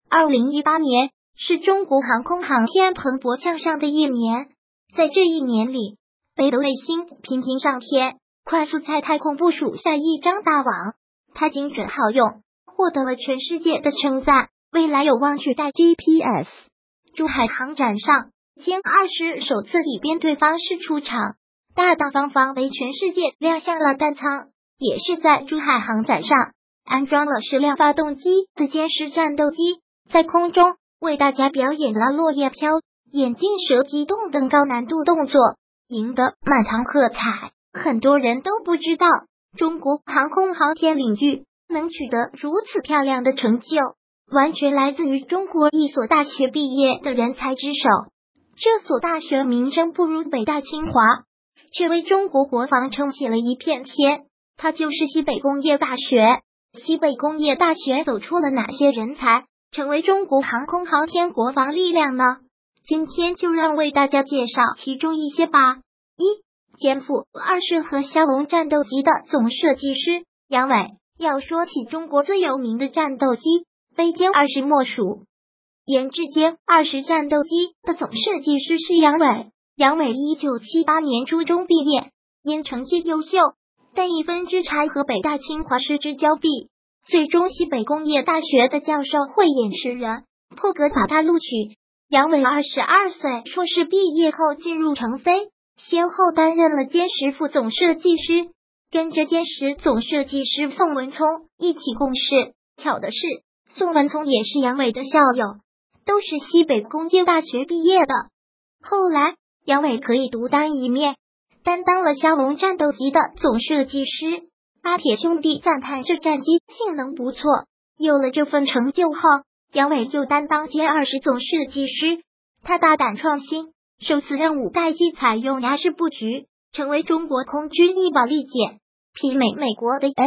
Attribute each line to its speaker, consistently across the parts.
Speaker 1: 2018年是中国航空航天蓬勃向上的一年，在这一年里，北斗卫星频频上天，快速在太空部署下一张大网。它精准好用，获得了全世界的称赞，未来有望取代 GPS。珠海航展上，歼20首次以编队方式出场，大大方方为全世界亮相了单舱，也是在珠海航展上安装了矢量发动机的歼10战斗机，在空中为大家表演了落叶飘、眼镜蛇机动等高难度动作，赢得满堂喝彩。很多人都不知道，中国航空航天领域能取得如此漂亮的成就，完全来自于中国一所大学毕业的人才之手。这所大学名声不如北大清华，却为中国国防撑起了一片天。它就是西北工业大学。西北工业大学走出了哪些人才，成为中国航空航天国防力量呢？今天就让为大家介绍其中一些吧。肩负20和枭龙战斗机的总设计师杨伟。要说起中国最有名的战斗机，非歼20莫属。研制歼20战斗机的总设计师是杨伟。杨伟1978年初中毕业，因成绩优秀，但一分之差和北大清华失之交臂，最终西北工业大学的教授慧眼识人，破格把他录取。杨伟22岁硕士毕业后进入成飞，先后担任了歼10副总设计师，跟着歼10总设计师宋文聪一起共事。巧的是，宋文聪也是杨伟的校友，都是西北工业大学毕业的。后来杨伟可以独当一面，担当了枭龙战斗机的总设计师。巴铁兄弟赞叹这战机性能不错。有了这份成就后，杨伟又担当歼20总设计师。他大胆创新，首次任务待机采用崖式布局，成为中国空军一宝利剑，媲美美国的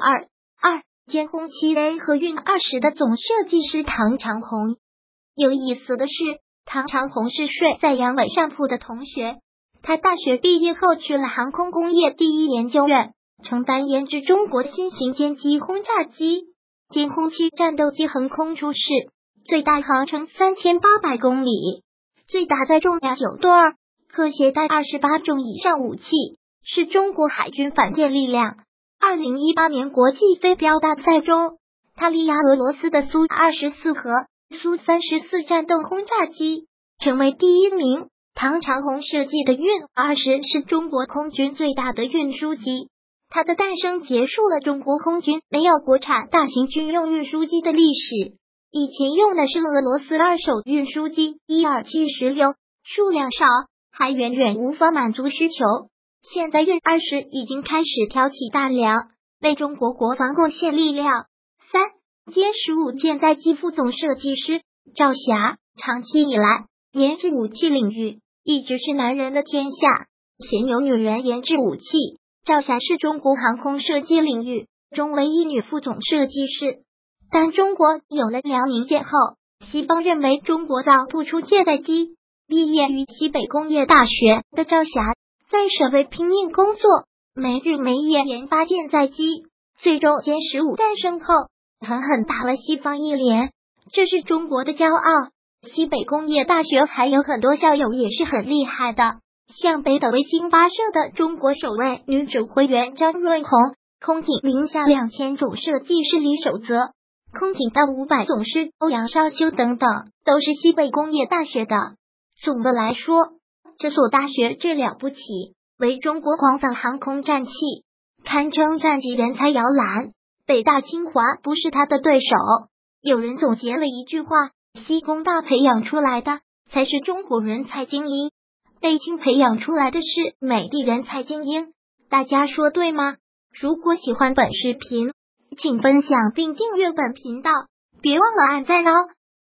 Speaker 1: F-22歼轰7A 和运20的总设计师唐长红。有意思的是，唐长红是睡在杨伟上铺的同学。他大学毕业后去了航空工业第一研究院，承担研制中国新型歼击轰炸机。歼轰7战斗机横空出世，最大航程3800公里，最大载重量9吨，可携带28种以上武器，是中国海军反舰力量。2018年国际飞镖大赛中，他力压俄罗斯的苏24和苏34战斗轰炸机，成为第一名。唐长红设计的运20是中国空军最大的运输机，它的诞生结束了中国空军没有国产大型军用运输机的历史。以前用的是俄罗斯二手运输机Il-76，数量少，还远远无法满足需求。现在运20已经开始挑起大梁，为中国国防贡献力量。歼15舰载机副总设计师赵霞。长期以来，研制武器领域一直是男人的天下，鲜有女人研制武器。赵霞是中国航空设计领域中唯一女副总设计师。但中国有了辽宁舰后，西方认为中国造不出舰载机。毕业于西北工业大学的赵霞，在省委拼命工作，没日没夜研发舰载机，最终歼15诞生后，狠狠打了西方一脸，这是中国的骄傲。西北工业大学还有很多校友也是很厉害的，像北斗卫星发射的中国首位女指挥员张润红，空警零下2000总设计师李守泽，空警到500总师欧阳绍修等等，都是西北工业大学的。总的来说，这所大学最了不起，为中国广泛航空战器，堪称战级人才摇篮。北大清华不是他的对手。有人总结了一句话，西工大培养出来的才是中国人才精英，北京培养出来的是美的人才精英。大家说对吗？如果喜欢本视频，请分享并订阅本频道，别忘了按赞哦。